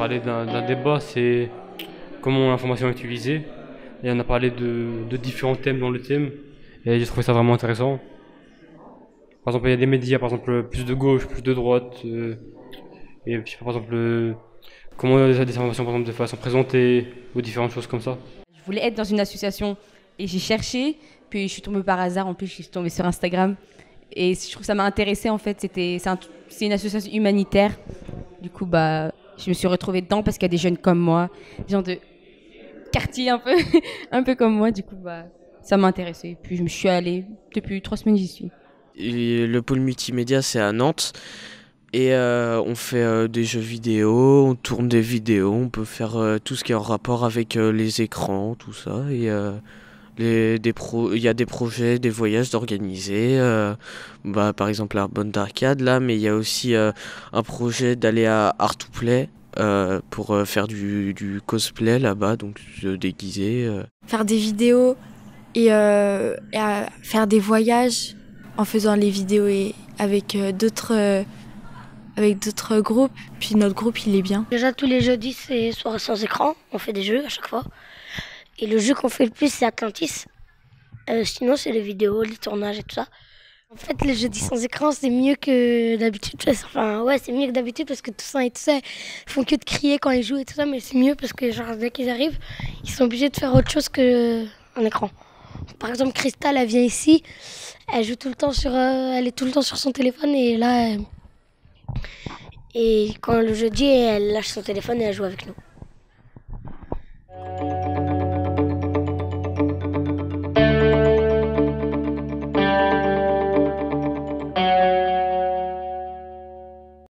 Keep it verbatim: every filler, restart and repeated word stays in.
parlé d'un d'un débat, c'est comment l'information est utilisée. Et on a parlé de, de différents thèmes dans le thème. Et j'ai trouvé ça vraiment intéressant. Par exemple, il y a des médias, par exemple, plus de gauche, plus de droite. euh, et je sais pas, par exemple, euh, comment les informations, par exemple, de façon présentée, ou différentes choses comme ça. Je voulais être dans une association et j'ai cherché, puis je suis tombée par hasard, en plus je suis tombée sur Instagram. Et je trouve que ça m'a intéressée en fait, c'était, c'est, un- c'est une association humanitaire. Du coup, bah, je me suis retrouvée dedans parce qu'il y a des jeunes comme moi, des gens de quartier un peu, un peu comme moi. Du coup, bah, ça m'a intéressée. Puis je me suis allée, depuis trois semaines j'y suis. Et le pôle multimédia, c'est à Nantes. Et euh, on fait euh, des jeux vidéo, on tourne des vidéos, on peut faire euh, tout ce qui est en rapport avec euh, les écrans, tout ça. Et euh, les, des pro, il y a des projets, des voyages d'organiser. Euh, bah, par exemple, la Bonne d'Arcade, là, mais il y a aussi euh, un projet d'aller à Art to Play euh, pour euh, faire du, du cosplay là-bas, donc se déguiser. Euh. Faire des vidéos et, euh, et à faire des voyages en faisant les vidéos et avec euh, d'autres euh, avec d'autres groupes. Puis notre groupe, il est bien. Déjà, tous les jeudis, c'est soirée sans écran. On fait des jeux à chaque fois. Et le jeu qu'on fait le plus, c'est Atlantis. Euh, sinon, c'est les vidéos, les tournages et tout ça. En fait, les jeudis sans écran, c'est mieux que d'habitude. Enfin, ouais, c'est mieux que d'habitude parce que tout ça et tout ça, ils font que de crier quand ils jouent et tout ça. Mais c'est mieux parce que, genre, dès qu'ils arrivent, ils sont obligés de faire autre chose qu'un écran. Par exemple, Crystal, elle vient ici, elle joue tout le temps sur, euh, elle est tout le temps sur son téléphone et là, elle- et quand le jeudi, elle lâche son téléphone et elle joue avec nous.